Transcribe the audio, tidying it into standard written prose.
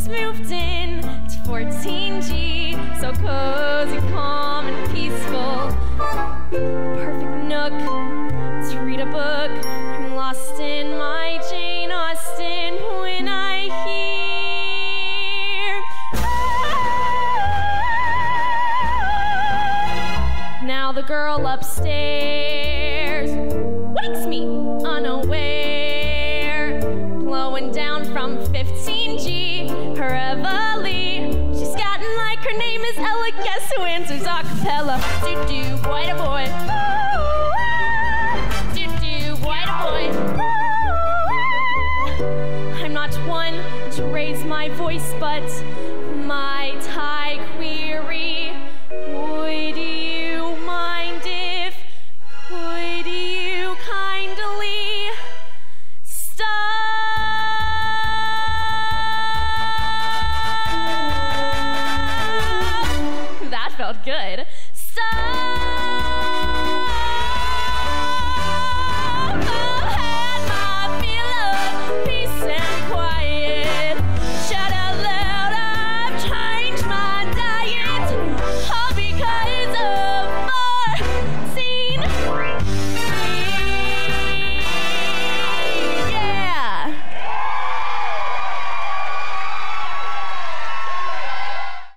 just moved in to 14G, so cozy, calm, and peaceful. Perfect nook to read a book. I'm lost in my Jane Austen when I hear now the girl upstairs wakes me unaware, blowing down from 15G, her Evalee. She's scatting like her name is Ella. Guess who answers a cappella? Do-do, boy to boy. Do-do, boy to boy. I'm not one to raise my voice, but my Thai query. Would you mind if, could you kindly stop? That felt good.